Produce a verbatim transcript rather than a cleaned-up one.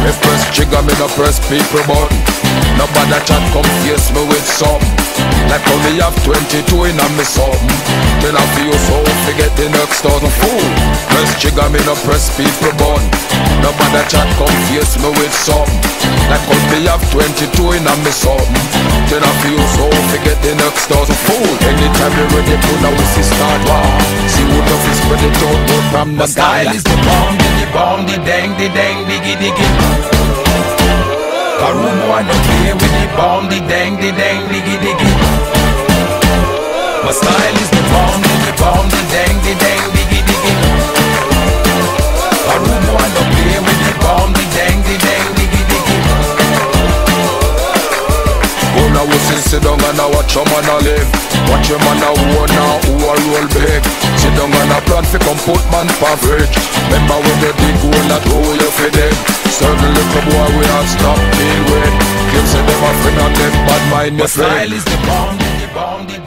Me press trigger, me no press people button. Nobody chat come face me with something. Like how me have twenty-two in a me something. Then I feel so forget the next thousand fool. Press trigger, me no press people button. Nobody chat come face me with something. Like how me have twenty-two in a me something. Then I feel so forget the next thousand fool. Anytime you ready to now we see start war. See who the is spread it out but from the style is the bomb, the bomb, the dang, the dang, diggy diggy. Karumo I don't play with the bomb, the dang, the dang, diggy diggy. My style is the bomb, the bomb, the dang, the dang, diggy diggy. Karumo I don't play with the bomb, the dang, the dang, diggy diggy. Go now we see sit down and I watch your man a live. Watch your man a own now who a roll big. Sit down and a plan fi come put man for fridge. Remember when the big hole that hole you fi dig. Certain little boy we have stop deal with. Kids say them a friend and them bad mind. My style is the bomb, the bomb, the